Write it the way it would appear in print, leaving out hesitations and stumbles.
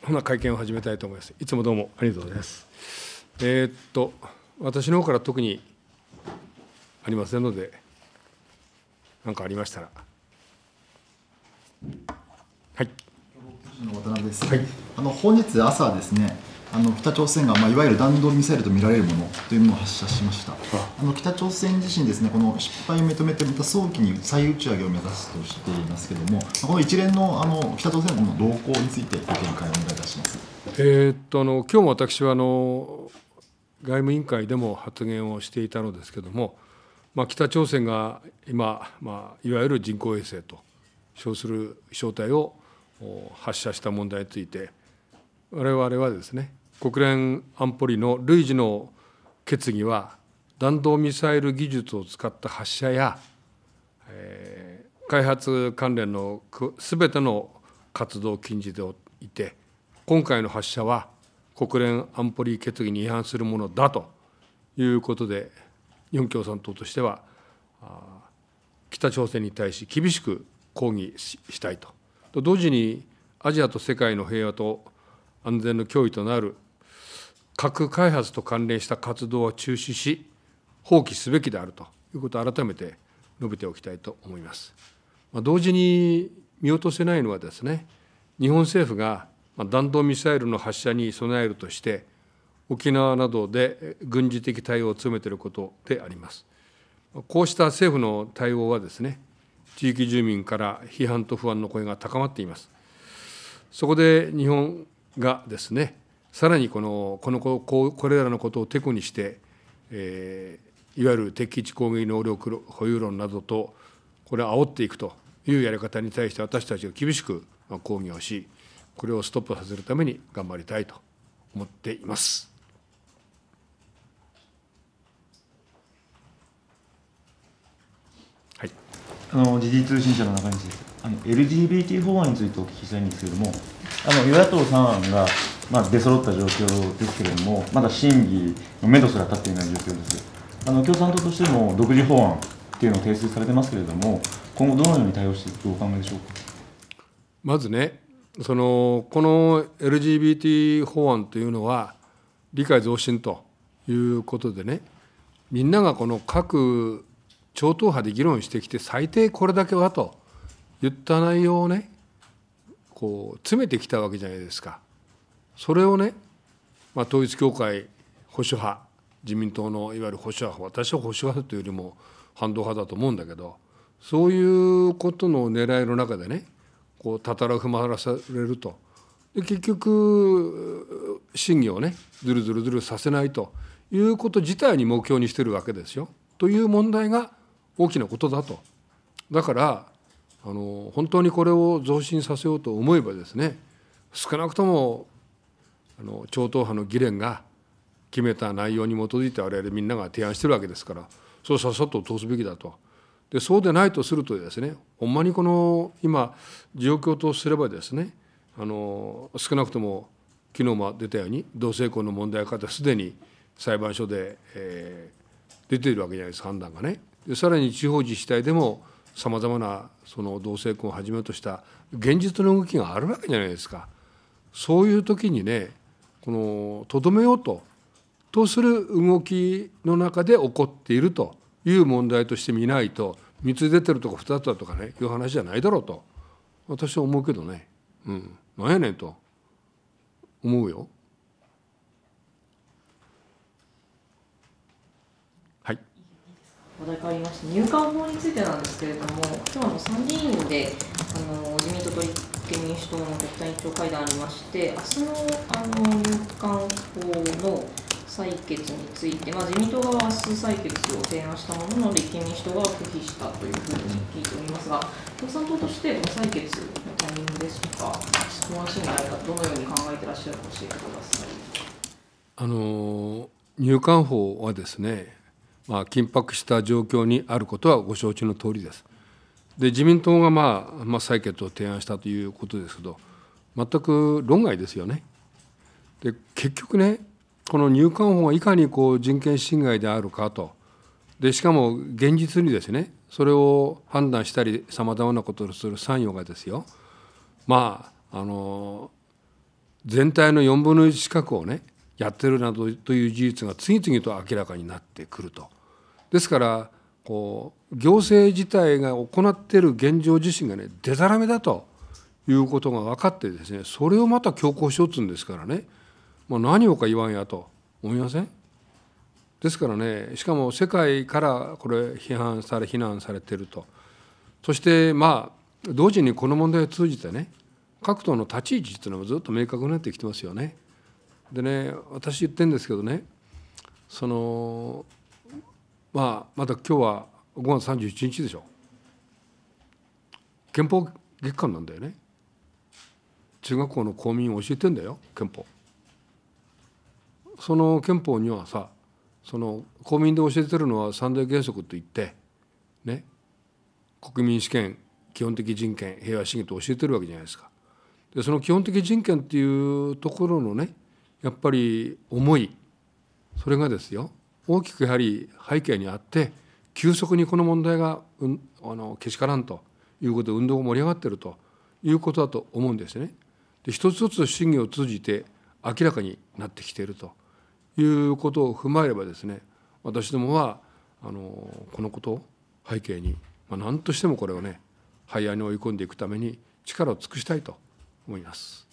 ほな会見を始めたいと思います。いつもどうもありがとうございます。私の方から特にありませんので、何かありましたら。はい。 渡辺です。 はい、 本日朝ですね、北朝鮮が、いわゆる弾道ミサイルと見られるものというものを発射しました。北朝鮮自身ですね、この失敗を認めて、また早期に再打ち上げを目指すとしていますけれども、この一連の北朝鮮の動向についてご見解をお願いいたします。 今日も私は外務委員会でも発言をしていたのですけれども、北朝鮮が今、いわゆる人工衛星と称する飛翔体を発射した問題について、我々はですね、国連安保理の累次の決議は、弾道ミサイル技術を使った発射や、開発関連のすべての活動を禁じていて、今回の発射は国連安保理決議に違反するものだということで、日本共産党としては、北朝鮮に対し厳しく抗議したいと。同時に、アジアと世界の平和と安全の脅威となる核開発と関連した活動は中止し、放棄すべきであるということを改めて述べておきたいと思います。同時に見落とせないのはですね、日本政府が弾道ミサイルの発射に備えるとして、沖縄などで軍事的対応を詰めていることであります。こうした政府の対応はですね、地域住民から批判と不安の声が高まっています。そこで日本がですね、さらにこれらのことをてこにして、いわゆる敵基地攻撃能力保有論などと、これを煽っていくというやり方に対して、私たちが厳しく抗議をし、これをストップさせるために頑張りたいと思っています。はい、 時事通信社の中西です。LGBT 法案についてお聞きしたいんですけれども、与野党3案が、出揃った状況ですけれども、まだ審議の目処すら立っていない状況です。共産党としても独自法案っていうのを提出されてますけれども、今後どのように対応していくとお考えでしょうか。 まずね、この LGBT 法案というのは、理解増進ということでね、みんながこの各超党派で議論してきて、最低これだけはと言った内容をね、詰めてきたわけじゃないですか。それをね、統一教会、保守派、自民党のいわゆる保守派、私は保守派というよりも反動派だと思うんだけど、そういうことの狙いの中でね、たたら踏まらされると。で結局、審議をね、ずるずるさせないということ自体に目標にしているわけですよ。という問題が大きなことだと。だから、本当にこれを増進させようと思えばですね、少なくとも超党派の議連が決めた内容に基づいて我々みんなが提案しているわけですから、そうさっさと通すべきだと。でそうでないとするとですね、ほんまに今状況とすればですね、少なくとも昨日も出たように同性婚の問題からすでに裁判所で、出ているわけじゃないですか、判断がね。でさらに地方自治体でもさまざまな同性婚をはじめとした現実の動きがあるわけじゃないですか。そういう時にね、とどめようとする動きの中で起こっているという問題として見ないと、3つ出てるとか2つだとかね、いう話じゃないだろうと私は思うけどね、なんやねんと思うよ。はい。 話題変わりまして、入管法についてなんですけれども、今日参議院で自民党と立憲民主党の国対委員長会談ありまして、明日の入管法の採決について、自民党側は明日採決を提案したものの、立憲民主党が拒否したというふうに聞いておりますが、共産党として採決のタイミングですとか、質問審議のあり方、どのように考えていらっしゃるか教えてください。 入管法はですね、緊迫した状況にあることはご承知の通りです。で自民党が採決を提案したということですけど、全く論外ですよね。で結局ね、この入管法がいかに人権侵害であるかと。でしかも現実にですね、それを判断したりさまざまなことをする参与がですよ、全全体の4分の1近くをねやってるなどという事実が次々と明らかになってくると。ですから行政自体が行っている現状自身がねでたらめだということが分かってですね、それをまた強行しようとするんですからね、何をか言わんやと思いません？ですからね、しかも世界からこれ非難されていると。そして同時にこの問題を通じてね、各党の立ち位置というのもずっと明確になってきてますよね。でね、私言ってるんですけどね、まだ今日は5月31日でしょ。憲法月間なんだよね。中学校の公民を教えてんだよ、憲法。その憲法にはさ、公民で教えてるのは三大原則といってね、国民主権、基本的人権、平和主義と教えてるわけじゃないですか。でその基本的人権っていうところのね、やっぱり思い、それがですよ、大きくやはり背景にあって、急速にこの問題がけしからんということで運動が盛り上がっているということだと思うんですね。で一つ一つ審議を通じて明らかになってきているということを踏まえればですね、私どもはこのことを背景に、何としてもこれをね廃案に追い込んでいくために力を尽くしたいと思います。